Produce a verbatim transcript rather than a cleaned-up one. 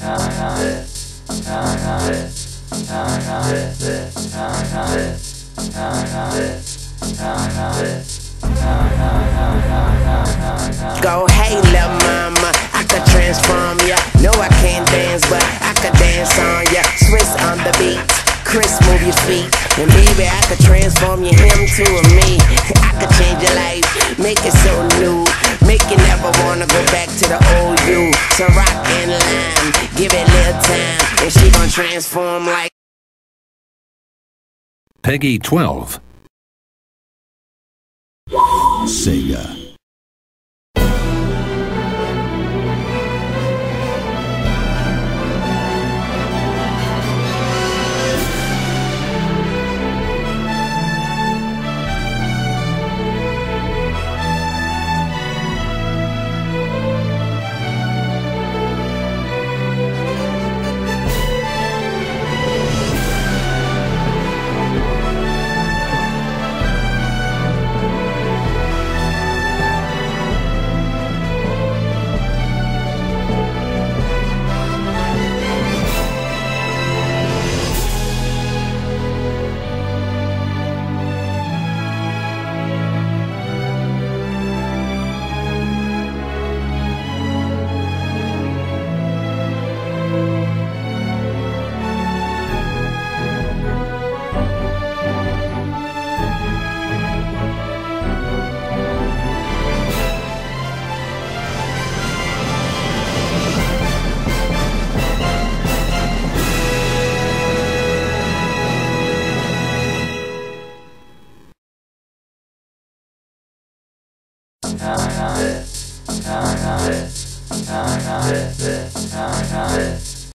Go, hey, lil' mama, I could transform ya. No, I can't dance, but I could dance on ya. Swiss on the beat, Chris, move your feet. And baby, I could transform you, him to a me. I could change your life, make it so new. Make you never wanna go back to the old you. So rock and lime, give it a little time, and she gon' transform like Peggy twelve. SEGA. Phantasy Star Ø.